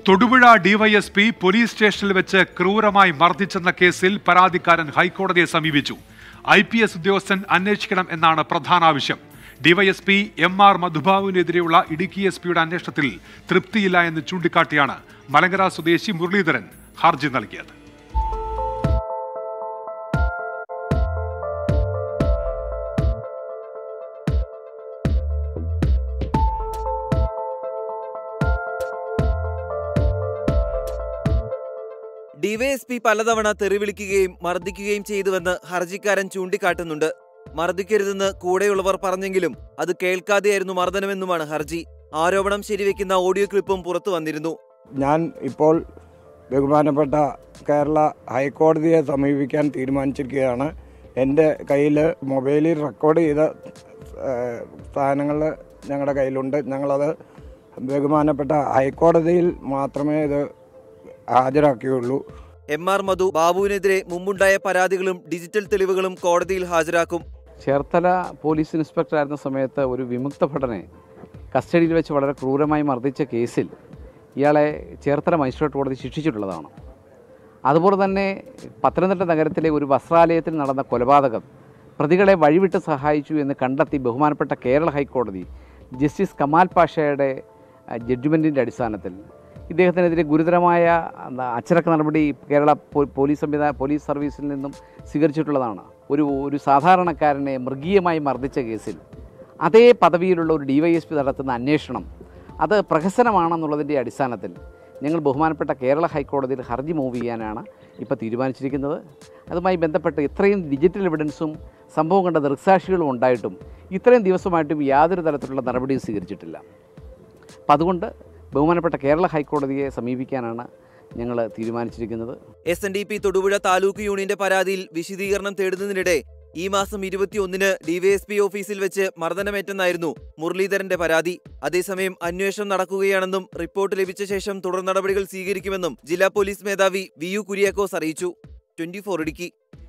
Thodupuzha DYSP police സ്റ്റേഷനിൽ വെച്ച് ക്രൂരമായി മർദ്ദിച്ചെന്ന കേസിൽ പരാതിക്കാരൻ ഹൈക്കോടതിയെ സമീപിച്ചു. IPS ഉദ്യോഗസ്ഥൻ അന്വേഷിക്കണം എന്നാണ് പ്രധാന ആവശ്യം. ഡിവൈഎസ്പി MR മധുബാബുവിനെതിരെയുള്ള ഇടുക്കി SP-യുടെ അന്വേഷണത്തിൽ തൃപ്തിയില്ല എന്ന് ചൂണ്ടിക്കാട്ടിയാണ് മലങ്കര സ്വദേശി മുരളീധരൻ ഹർജി നൽകിയത്. ഡിവൈഎസ്പി പലതവണ തെറിവിളിക്കുകയും മർദ്ദിക്കുകയും ചെയ്തുവെന്ന് ഹർജിക്കാരൻ ചൂണ്ടിക്കാട്ടുന്നുണ്ട്. മർദ്ദിക്കരുതെന്ന് കൂടെയുള്ളവർ പറഞ്ഞെങ്കിലും അത് കേൾക്കാതെയായിരുന്നു മർദ്ദനമെന്നുമാണ് ഹർജി. ആരോപണം ശരിവെക്കുന്ന ഓഡിയോ ക്ലിപ്പും പുറത്തു വന്നിരുന്നു. ഞാൻ ഇപ്പോൾ ബഹുമാനപ്പെട്ട കേരള ഹൈക്കോടതിയെ സമീപിക്കാൻ തീരുമാനിച്ചിരിക്കുകയാണ്. എൻ്റെ കയ്യിൽ മൊബൈലിൽ റെക്കോർഡ് ചെയ്ത സാധനങ്ങൾ ഞങ്ങളുടെ കയ്യിലുണ്ട്. ഞങ്ങളത് ബഹുമാനപ്പെട്ട ഹൈക്കോടതിയിൽ മാത്രമേ ഇത് ഹാജരാക്കിയുള്ളൂ. MR മധു ബാബുവിനെതിരെ മുമ്പുണ്ടായ പരാതികളും ഡിജിറ്റൽ തെളിവുകളും കോടതിയിൽ ഹാജരാക്കും. ചേർത്തല പോലീസ് ഇൻസ്പെക്ടറായിരുന്ന സമയത്ത് ഒരു വിമുക്ത ഭടനെ കസ്റ്റഡിയിൽ വെച്ച് വളരെ ക്രൂരമായി മർദ്ദിച്ച കേസിൽ ഇയാളെ ചേർത്തല മജിസ്ട്രേറ്റ് കോടതി ശിക്ഷിച്ചിട്ടുള്ളതാണ്. അതുപോലെ തന്നെ പത്തനംതിട്ട നഗരത്തിലെ ഒരു വസ്ത്രാലയത്തിൽ നടന്ന കൊലപാതകം പ്രതികളെ വഴിവിട്ട് സഹായിച്ചു എന്ന് കണ്ടെത്തി ബഹുമാനപ്പെട്ട കേരള ഹൈക്കോടതി ജസ്റ്റിസ് കമാൽ പാഷയുടെ ജഡ്ജ്മെൻറ്റിൻ്റെ അടിസ്ഥാനത്തിൽ ഇദ്ദേഹത്തിനെതിരെ ഗുരുതരമായ അച്ചടക്ക നടപടി കേരള പോലീസ് സർവീസിൽ നിന്നും സ്വീകരിച്ചിട്ടുള്ളതാണ്. ഒരു സാധാരണക്കാരനെ മൃഗീയമായി മർദ്ദിച്ച കേസിൽ അതേ പദവിയിലുള്ള ഒരു ഡിവൈഎസ്പി നടത്തുന്ന അന്വേഷണം അത് പ്രഹസനമാണെന്നുള്ളതിൻ്റെ അടിസ്ഥാനത്തിൽ ഞങ്ങൾ ബഹുമാനപ്പെട്ട കേരള ഹൈക്കോടതിയിൽ ഹർജി മൂവ് ചെയ്യാനാണ് ഇപ്പോൾ തീരുമാനിച്ചിരിക്കുന്നത്. അതുമായി ബന്ധപ്പെട്ട് ഇത്രയും ഡിജിറ്റൽ എവിഡൻസും സംഭവം കണ്ട ദൃക്സാക്ഷികളും ഉണ്ടായിട്ടും ഇത്രയും ദിവസമായിട്ടും യാതൊരു തരത്തിലുള്ള നടപടിയും സ്വീകരിച്ചിട്ടില്ല. അപ്പം അതുകൊണ്ട് ബഹുമാനപ്പെട്ട കേരള ഹൈക്കോടതിയെ സമീപിക്കാനാണ് ഞങ്ങൾ തീരുമാനിച്ചിരിക്കുന്നത്. SNDP തൊടുപുഴ താലൂക്ക് യൂണിയന്റെ പരാതിയിൽ വിശദീകരണം തേടുന്നതിനിടെ ഈ മാസം 21-ന് ഡിവൈഎസ്പി ഓഫീസിൽ വെച്ച് മർദ്ദനമേറ്റെന്നായിരുന്നു മുരളീധരന്റെ പരാതി. അതേസമയം അന്വേഷണം നടക്കുകയാണെന്നും റിപ്പോർട്ട് ലഭിച്ച ശേഷം തുടർ നടപടികൾ സ്വീകരിക്കുമെന്നും ജില്ലാ പോലീസ് മേധാവി VU കുര്യാക്കോസ് അറിയിച്ചു. 24 ഇടുക്കി.